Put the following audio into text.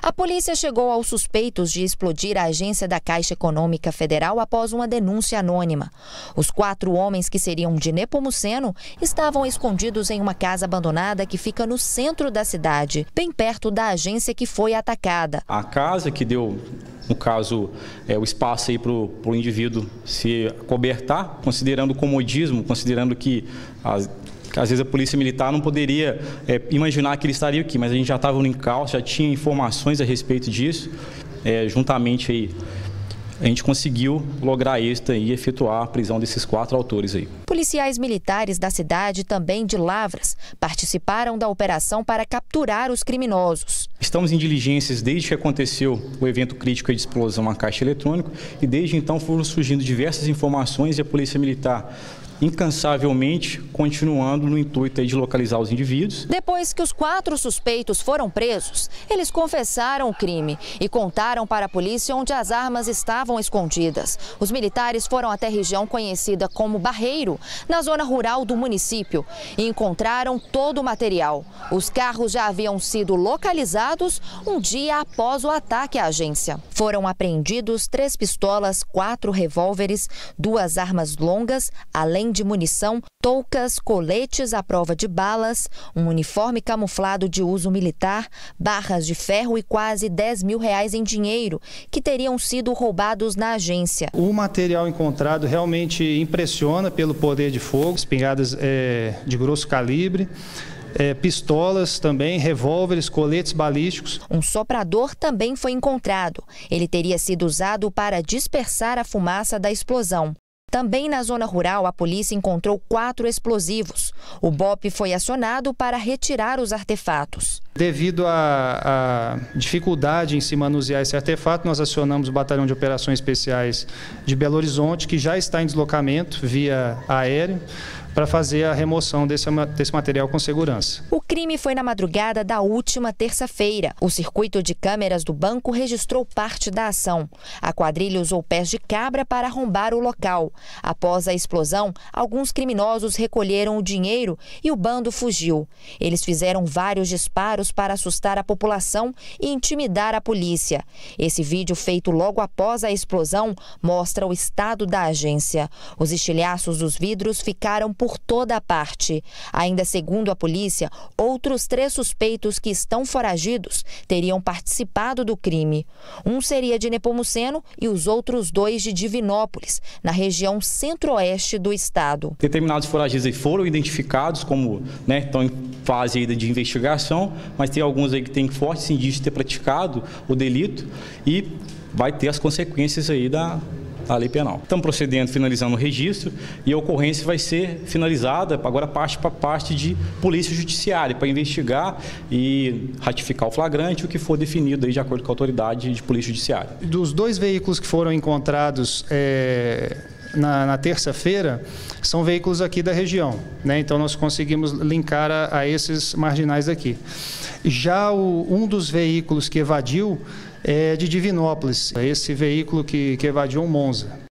A polícia chegou aos suspeitos de explodir a agência da Caixa Econômica Federal após uma denúncia anônima. Os 4 homens que seriam de Nepomuceno estavam escondidos em uma casa abandonada que fica no centro da cidade, bem perto da agência que foi atacada. A casa que deu, no caso, o espaço aí para o indivíduo se acobertar, considerando o comodismo, considerando que às vezes a polícia militar não poderia imaginar que ele estaria aqui, mas a gente já estava no encalço, já tinha informações a respeito disso, juntamente aí a gente conseguiu lograr êxito e efetuar a prisão desses 4 autores aí. Policiais militares da cidade, também de Lavras, participaram da operação para capturar os criminosos. Estamos em diligências desde que aconteceu o evento crítico de explosão à caixa eletrônica e desde então foram surgindo diversas informações e a Polícia Militar incansavelmente continuando no intuito de localizar os indivíduos. Depois que os 4 suspeitos foram presos, eles confessaram o crime e contaram para a polícia onde as armas estavam escondidas. Os militares foram até a região conhecida como Barreiro, na zona rural do município, e encontraram todo o material. Os carros já haviam sido localizados um dia após o ataque à agência. Foram apreendidos 3 pistolas, 4 revólveres, 2 armas longas, além de munição, toucas, coletes à prova de balas, um uniforme camuflado de uso militar, barras de ferro e quase R$10 mil em dinheiro, que teriam sido roubados na agência. O material encontrado realmente impressiona pelo poder de fogo, espingardas de grosso calibre, pistolas também, revólveres, coletes balísticos. Um soprador também foi encontrado. Ele teria sido usado para dispersar a fumaça da explosão. Também na zona rural, a polícia encontrou 4 explosivos. O BOPE foi acionado para retirar os artefatos. Devido à dificuldade em se manusear esse artefato, nós acionamos o Batalhão de Operações Especiais de Belo Horizonte, que já está em deslocamento via aéreo, para fazer a remoção desse material com segurança. O crime foi na madrugada da última terça-feira. O circuito de câmeras do banco registrou parte da ação. A quadrilha usou pés de cabra para arrombar o local. Após a explosão, alguns criminosos recolheram o dinheiro e o bando fugiu. Eles fizeram vários disparos para assustar a população e intimidar a polícia. Esse vídeo, feito logo após a explosão, mostra o estado da agência. Os estilhaços dos vidros ficaram por toda a parte. Ainda segundo a polícia, outros 3 suspeitos que estão foragidos teriam participado do crime. Um seria de Nepomuceno e os outros 2 de Divinópolis, na região centro-oeste do estado. Determinados foragidos foram identificados como, estão em fase aí de investigação, mas tem alguns aí que têm fortes indícios de ter praticado o delito e vai ter as consequências aí da lei penal. Estamos procedendo, finalizando o registro e a ocorrência vai ser finalizada, agora parte para parte de polícia judiciária, para investigar e ratificar o flagrante, o que for definido aí de acordo com a autoridade de polícia judiciária. Dos 2 veículos que foram encontrados na terça-feira, são veículos aqui da região, Então nós conseguimos linkar a esses marginais aqui. Já um dos veículos que evadiu é de Divinópolis, esse veículo que evadiu um Monza.